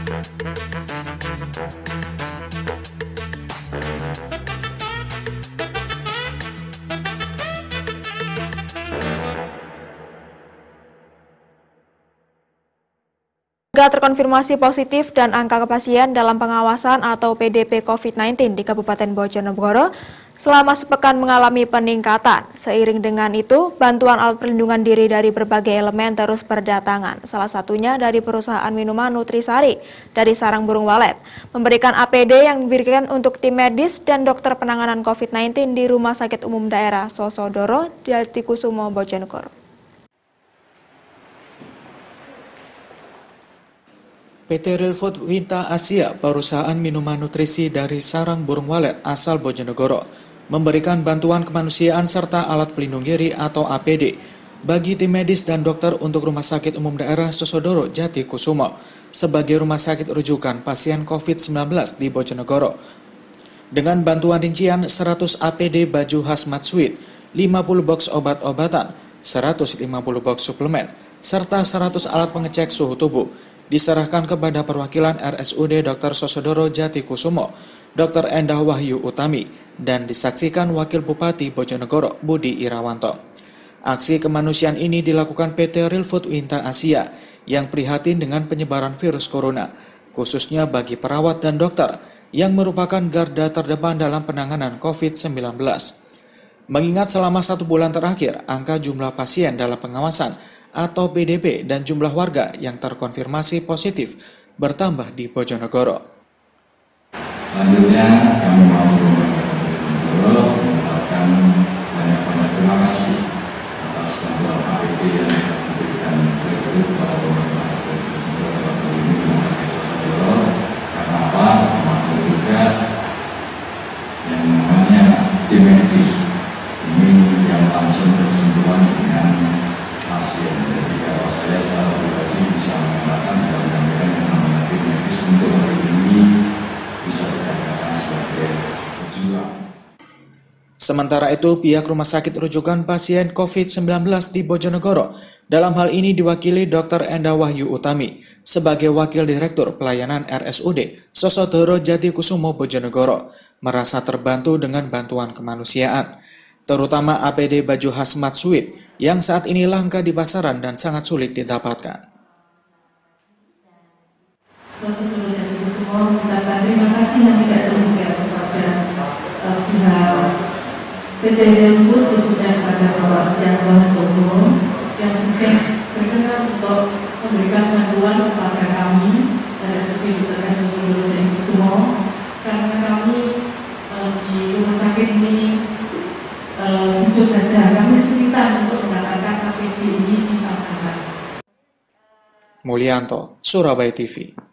Warga terkonfirmasi positif dan angka kepasien dalam pengawasan atau PDP COVID-19 di Kabupaten Bojonegoro selama sepekan mengalami peningkatan. Seiring dengan itu, bantuan alat perlindungan diri dari berbagai elemen terus berdatangan. Salah satunya dari perusahaan minuman Nutrisari dari Sarang Burung Walet, memberikan APD yang diberikan untuk tim medis dan dokter penanganan COVID-19 di Rumah Sakit Umum Daerah Sosodoro, Jatikusumo, Bojonegoro. PT Real Food Winta Asia, perusahaan minuman nutrisi dari Sarang Burung Walet asal Bojonegoro, memberikan bantuan kemanusiaan serta alat pelindung diri atau APD bagi tim medis dan dokter untuk Rumah Sakit Umum Daerah Sosodoro, Jatikusumo sebagai rumah sakit rujukan pasien COVID-19 di Bojonegoro. Dengan bantuan rincian 100 APD baju hazmat suite, 50 box obat-obatan, 150 box suplemen, serta 100 alat pengecek suhu tubuh, diserahkan kepada perwakilan RSUD Dr. Sosodoro Jatikusumo, Dr. Endah Wahyu Utami, dan disaksikan Wakil Bupati Bojonegoro Budi Irawanto. Aksi kemanusiaan ini dilakukan PT Real Food Winta Asia yang prihatin dengan penyebaran virus corona, khususnya bagi perawat dan dokter yang merupakan garda terdepan dalam penanganan COVID-19. Mengingat selama 1 bulan terakhir, angka jumlah pasien dalam pengawasan atau PDP dan jumlah warga yang terkonfirmasi positif bertambah di Bojonegoro. Selanjutnya kami mau mengucapkan banyak-banyak terima kasih atas bantuan APD yang diberikan kepada pemerintah Bojonegoro. Karena apa? Termasuk juga yang namanya tim medis ini yang langsung bersentuhan dengan pasien. Jadi kalau saya secara pribadi bisa mengatakan mudah-mudahan yang namanya tim medis untuk hari ini bisa dikatakan sebagai pejuang. Sementara itu, pihak Rumah Sakit Rujukan Pasien COVID-19 di Bojonegoro dalam hal ini diwakili Dr. Endah Wahyu Utami sebagai Wakil Direktur Pelayanan RSUD Sosodoro Jatikusumo Bojonegoro merasa terbantu dengan bantuan kemanusiaan, terutama APD baju hazmat suite yang saat ini langka di pasaran dan sangat sulit didapatkan. Terima kasih yang tidak terhingga kepada pihak PT Real Food khususnya kepada Bapak Siantono Bono yang sudah berkenan untuk memberikan bantuan kepada kami seperti Dr. Jatikusumo, karena kami di rumah sakit ini jujur saja kami kesulitan untuk mendapatkan APD ini dipasangkan. Mulyanto, Surabaya TV.